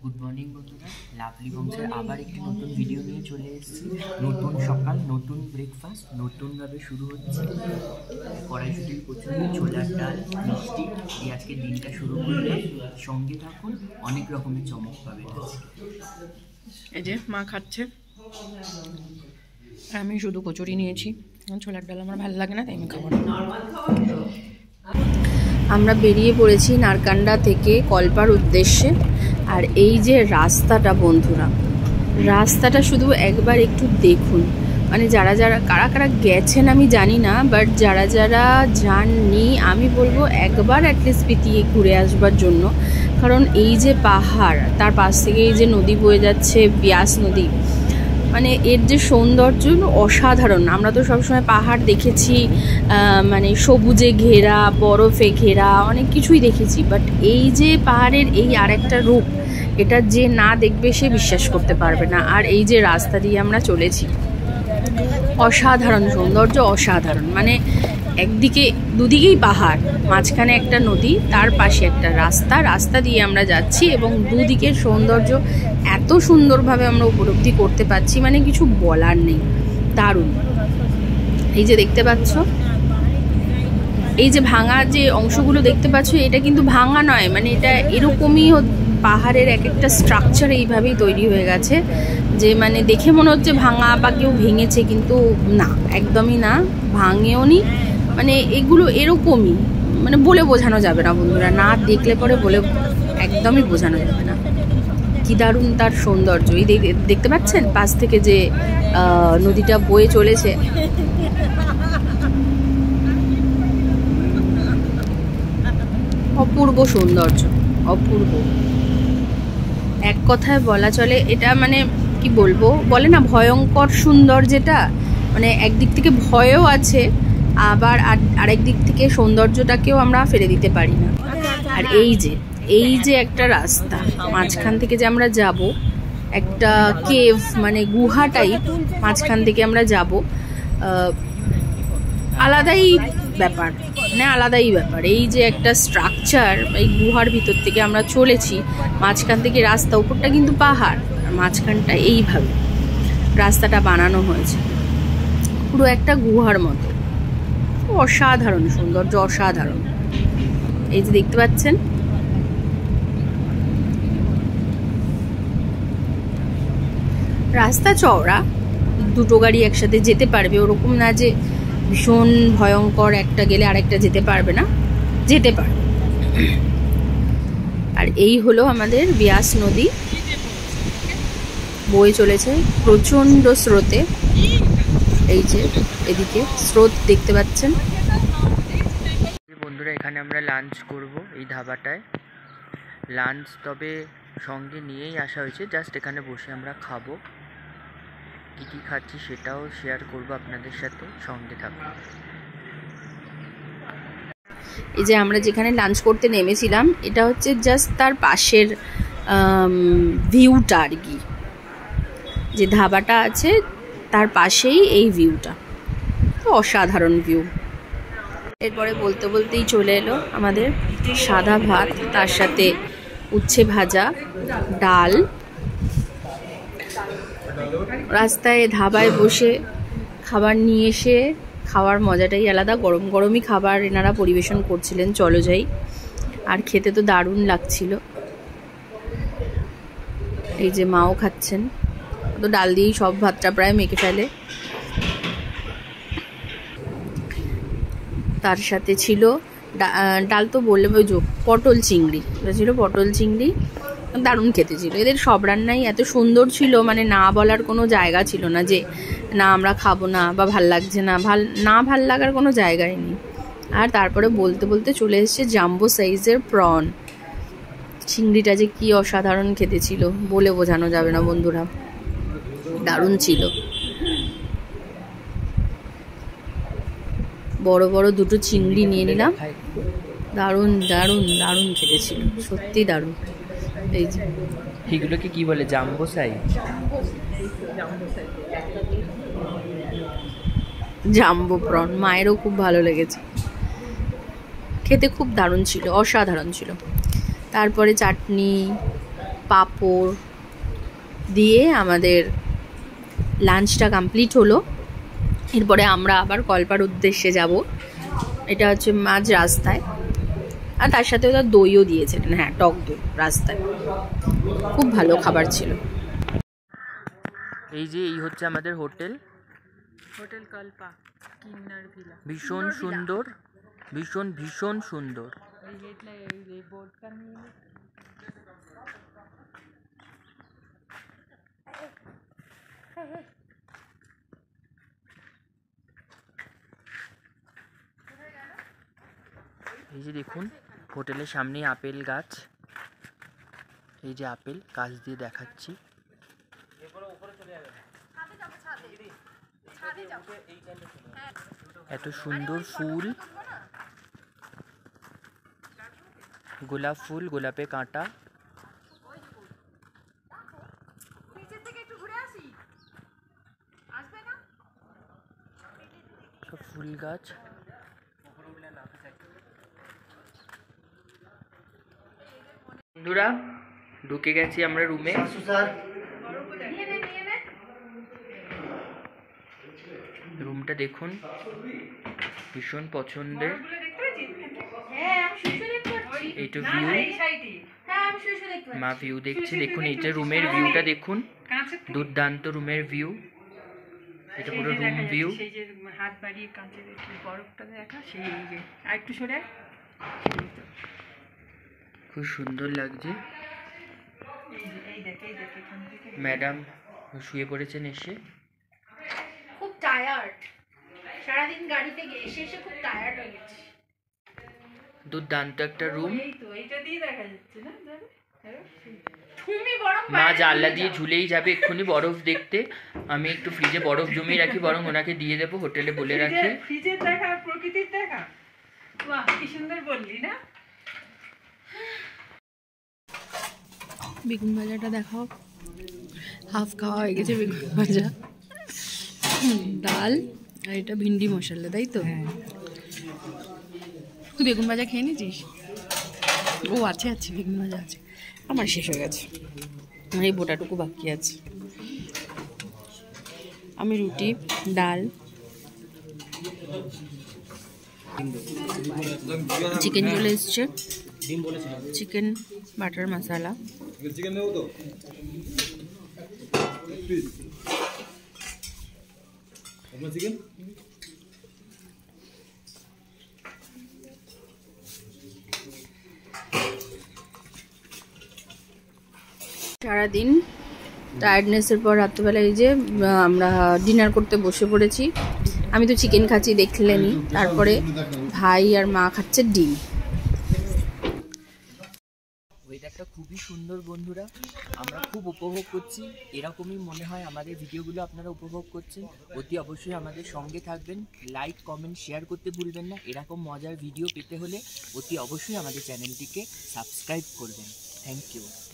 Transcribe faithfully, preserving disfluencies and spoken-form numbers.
Good morning বন্ধুরা, lovely বংশের আবার একটি নতুন ভিডিও নিয়ে চলে এসেছি। নতুন সকাল, নতুন ব্রেকফাস্ট, নতুনভাবে শুরু হচ্ছে। কড়াইশুটির কচুরি, ছোলার ডাল, মিষ্টি দিয়ে আজকে দিনটা শুরু করলাম। সঙ্গে থাকুন, অনেক রকমের চমক পাবেন আজকে। এই যে মা খাচ্ছে, আমি শুধু কচুরি নিয়েছি। ছোলার ডাল আমার ভালো লাগে না, তাই আমি খাবো না। আমরা বেরিয়ে পড়েছি নারকান্ডা থেকে কল্পার উদ্দেশ্যে। আর এই যে রাস্তাটা বন্ধুরা, রাস্তাটা শুধু একবার একটু দেখুন। মানে যারা যারা কারা কারা গেছেন আমি জানি না, বাট যারা যারা যাননি আমি বলবো একবার অ্যাটলিস্ট পিটিয়ে ঘুরে আসবার জন্য। কারণ এই যে পাহাড়, তার পাশ থেকে এই যে নদী বয়ে যাচ্ছে, ব্যাস নদী, মানে এর যে সৌন্দর্য অসাধারণ। আমরা তো সবসময় পাহাড় দেখেছি মানে সবুজে ঘেরা, বরফে ঘেরা, অনেক কিছুই দেখেছি, বাট এই যে পাহাড়ের এই আরেকটা রূপ, এটা যে না দেখবে সে বিশ্বাস করতে পারবে না। আর এই যে রাস্তা দিয়ে আমরা চলেছি, অসাধারণ সৌন্দর্য, অসাধারণ। মানে একদিকে দুদিকেই পাহাড়, মাঝখানে একটা নদী, তার পাশে একটা রাস্তা, রাস্তা দিয়ে আমরা যাচ্ছি এবং দুদিকের সৌন্দর্য এত সুন্দরভাবে আমরা উপলব্ধি করতে পারছি, মানে কিছু বলার নেই, দারুণ। এই যে দেখতে পাচ্ছ, এই যে ভাঙা যে অংশগুলো দেখতে পাচ্ছ, এটা কিন্তু ভাঙা নয়, মানে এটা এরকমই পাহাড়ের এক একটা স্ট্রাকচার এইভাবেই তৈরি হয়ে গেছে যে মানে দেখে মনে হচ্ছে ভাঙা বা কেউ ভেঙেছে, কিন্তু না, একদমই না, ভাঙেও নি। মানে এগুলো এরকমই, মানে বলে বোঝানো যাবে না বন্ধুরা, না দেখলে পরে বলে একদমই বোঝানো যাবে না। কি দারুণ তার সৌন্দর্য। এই দেখতে পাচ্ছেন পাশ থেকে যে নদীটা বয়ে চলেছে, অপূর্ব সৌন্দর্য, অপূর্ব। এক কথায় বলা চলে এটা, মানে কি বলবো, বলে না ভয়ঙ্কর সুন্দর, যেটা মানে একদিক থেকে ভয়ও আছে, আবার আরেক দিক থেকে সৌন্দর্যটাকেও আমরা ফেলে দিতে পারি না। আর এই যে এই যে একটা রাস্তা, মাঝখান থেকে যে আমরা যাব, একটা কেভ মানে গুহা টাইপ, মাঝখান থেকে আমরা যাব, আলাদাই ব্যাপার, মানে আলাদাই ব্যাপার। এই যে একটা স্ট্রাকচার, এই গুহার ভিতর থেকে আমরা চলেছি, মাঝখান থেকে রাস্তা, উপরটা কিন্তু পাহাড়, আর মাঝখানটা এইভাবে রাস্তাটা বানানো হয়েছে, পুরো একটা গুহার মতো। অসাধারণ সৌন্দর্য, অসাধারণ। এই যে দেখতে পাচ্ছেন, রাস্তা চওড়া, দুটো গাড়ি একসাথে যেতে পারবে, ওরকম না যে ভীষণ ভয়ঙ্কর, একটা গেলে আরেকটা যেতে পারবে না, যেতে পারবে। আর এই হলো আমাদের ব্যাস নদী, বয়ে চলেছে প্রচণ্ড স্রোতে। এই যে এদিকে স্রোত দেখতে পাচ্ছেন বন্ধুরা। এখানে আমরা লাঞ্চ করব এই ধাবাটায়। লাঞ্চ তবে সঙ্গে নিয়েই আসা হয়েছে, জাস্ট এখানে বসে আমরা খাবো। কী কী খাচ্ছি সেটাও শেয়ার করব আপনাদের সাথে, সঙ্গে থাকুন। এই যে আমরা যেখানে লাঞ্চ করতে নেমেছিলাম, এটা হচ্ছে জাস্ট তার পাশের ভিউটা আর কি, যে ধাবাটা আছে তার পাশেই এই ভিউটা, অসাধারণ ভিউ। এরপরে বলতে বলতেই চলে এলো আমাদের সাদা ভাত, তার সাথে উচ্ছে ভাজা, ডাল। রাস্তায় ধাবায় বসে খাবার নিয়ে এসে খাওয়ার মজাটাই আলাদা। গরম গরমই খাবার এনারা পরিবেশন করছিলেন, চলো যাই। আর খেতে তো দারুণ লাগছিল। এই যে মাও খাচ্ছেন, তো ডাল দিয়েই সব ভাতটা প্রায় মেখে ফেলে। তার সাথে ছিল ডাল, তো বললে ওই যে পটল চিংড়ি, এটা ছিল পটল চিংড়ি, দারুণ খেতে ছিল। এদের সব রান্নাই এত সুন্দর ছিল, মানে না বলার কোনো জায়গা ছিল না যে না আমরা খাবো না বা ভাল লাগছে না, ভাল না ভাল লাগার কোনো জায়গাই নেই। আর তারপরে বলতে বলতে চলে এসছে জাম্বো সাইজের প্রন। চিংড়িটা যে কি অসাধারণ খেতে ছিল, বলে বোঝানো যাবে না বন্ধুরা, দারুণ ছিল। বড় বড় দুটো চিংড়ি নিয়ে নিলাম, দারুণ দারুণ দারুণ খেতে ছিল, সত্যি দারুণ। এই যে এগুলোকে কি বলে, জাম্বো সাইজ? জাম্বো প্রন মায়েরও খুব ভালো লেগেছে, খেতে খুব দারুণ ছিল, অসাধারণ ছিল। তারপরে চাটনি, পাঁপড় দিয়ে আমাদের লাঞ্চটা কমপ্লিট হলো। এরপরে আমরা আবার কল্পার উদ্দেশ্যে যাব। এটা হচ্ছে মাঝ রাস্তায়, আর তার সাথে ওরা দইও দিয়েছিলেন, হ্যাঁ টক দই রাস্তায়, খুব ভালো খাবার ছিল। এই যে এই হচ্ছে আমাদের hotel, hotel Kalpa Kinner villa, ভীষণ সুন্দর, ভীষণ ভীষণ সুন্দর। এই যে দেখুন হোটেলের সামনে আপেল গাছ, এই যে আপেল গাছ দিয়ে দেখাচ্ছি। এত সুন্দর ফুল, গোলাপ ফুল, গোলাপে কাঁটা, সব ফুল গাছ। বন্ধুরা ঢুকে গেছি আমরা রুমে। রুমটা দেখুন, ভীষণ পছন্দের। এইটা ভিউ, মা ভিউ দেখছে, দেখুন এইটা রুমের ভিউটা দেখুন, দুর্দান্ত রুমের ভিউ। এটা পুরো রুম ভিউ। হাত বাড়িয়ে কাঁচের বরফটা দেখা, সেই যে আর একটু সরে, খুব সুন্দর লাগছে। ম্যাডাম শুয়ে পড়েছেন এসে, খুব টায়ার্ড, সারাদিন গাড়িতে এসে এসে খুব টায়ার্ড হয়ে গেছে। দুর্দান্ত একটা রুম। মা জানলা দিয়ে ঝুলেই যাবে এক্ষুনি বরফ দেখতে। আমি একটু ফ্রিজে বরফ জমিয়ে রাখি, বরং ওনাকে দিয়ে দেবো, হোটেলে বলে রাখি। ফ্রিজের দেখা, প্রকৃতির দেখা, বাহ কি সুন্দর বললি না। বেগুন ভাজাটা দেখাও, হাফ খাওয়া হয়ে গেছে বেগুন ভাজা, ডাল, আর এটা ভিন্ডি মশলা, তাই তো? তুই বেগুন ভাজা খেয়ে নিয়েছিস? ও আছে আছে বেগুন ভাজা আছে, আমার শেষ হয়ে গেছে, আমার এই বোটাটুকু বাকি আছে। আমি রুটি, ডাল, চিকেন চলে এসছে, চিকেন বাটার মশলা, সারাদিন টায়ার্ডনেসের পর রাত্রেবেলায় এই যে আমরা ডিনার করতে বসে পড়েছি। আমি তো চিকেন খাচ্ছি দেখলেনি, তারপরে ভাই আর মা খাচ্ছে ডিম। ওয়েদারটা খুবই সুন্দর বন্ধুরা, আমরা খুব উপভোগ করছি। এরকমই মনে হয় আমাদের ভিডিওগুলো আপনারা উপভোগ করছেন। অতি অবশ্যই আমাদের সঙ্গে থাকবেন, লাইক কমেন্ট শেয়ার করতে ভুলবেন না। এরকম মজার ভিডিও পেতে হলে অতি অবশ্যই আমাদের চ্যানেলটিকে সাবস্ক্রাইব করবেন। Thank you.